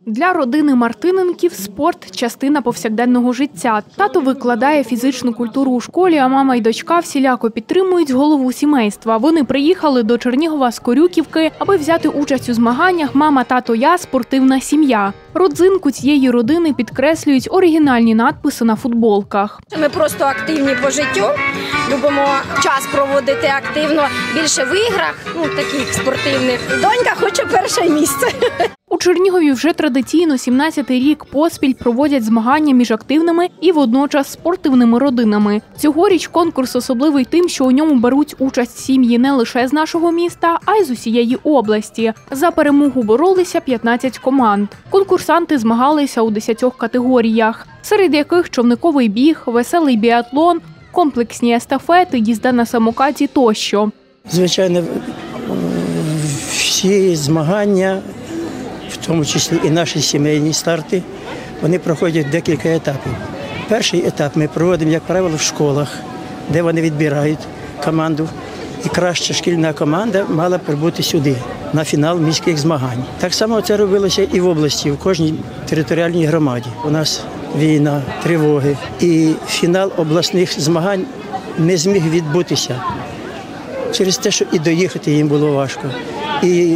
Для родини Мартиненків спорт – частина повсякденного життя. Тато викладає фізичну культуру у школі, а мама й дочка всіляко підтримують голову сімейства. Вони приїхали до Чернігова з Корюківки, аби взяти участь у змаганнях «Мама, тато, я – спортивна сім'я». Родзинку цієї родини підкреслюють оригінальні надписи на футболках. Ми просто активні по життю, любимо час проводити активно, більше в іграх, таких спортивних. Донька хоче перше місце. У Чернігові вже традиційно 17-й рік поспіль проводять змагання між активними і водночас спортивними родинами. Цьогоріч конкурс особливий тим, що у ньому беруть участь сім'ї не лише з нашого міста, а й з усієї області. За перемогу боролися 15 команд. Конкурсанти змагалися у 10 категоріях, серед яких човниковий біг, веселий біатлон, комплексні естафети, їзда на самокаті тощо. Звичайно, всі змагання, в тому числі і наші сімейні старти, вони проходять декілька етапів. Перший етап ми проводимо, як правило, в школах, де вони відбирають команду. І краща шкільна команда мала прибути сюди, на фінал міських змагань. Так само це робилося і в області, в кожній територіальній громаді. У нас війна, тривоги. І фінал обласних змагань не зміг відбутися через те, що і доїхати їм було важко. І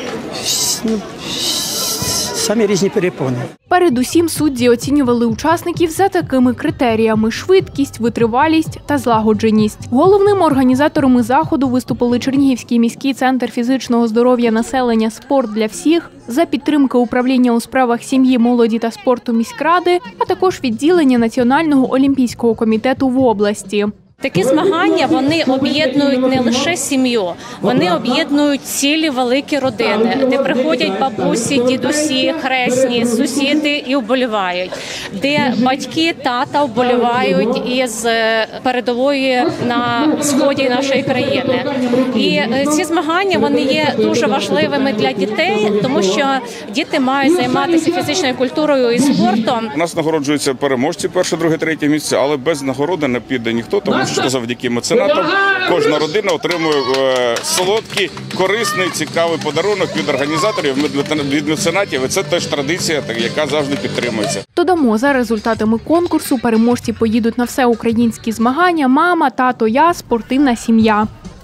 самі різні перепони. Передусім судді оцінювали учасників за такими критеріями – швидкість, витривалість та злагодженість. Головними організаторами заходу виступили Чернігівський міський центр фізичного здоров'я населення «Спорт для всіх», за підтримки управління у справах сім'ї, молоді та спорту міськради, а також відділення Національного олімпійського комітету в області. Такі змагання, вони об'єднують не лише сім'ю, вони об'єднують цілі великі родини, де приходять бабусі, дідусі, хресні, сусіди і вболівають, де батьки, тата вболівають із передової на сході нашої країни. І ці змагання, вони є дуже важливими для дітей, тому що діти мають займатися фізичною культурою і спортом. У нас нагороджуються переможці перше, друге, третє місце, але без нагороди не піде ніхто, тому що завдяки меценатам кожна родина отримує солодкий, корисний, цікавий подарунок від організаторів, від меценатів. І це теж традиція, яка завжди підтримується. Додамо, за результатами конкурсу переможці поїдуть на всеукраїнські змагання «Мама, тато, я – спортивна сім'я».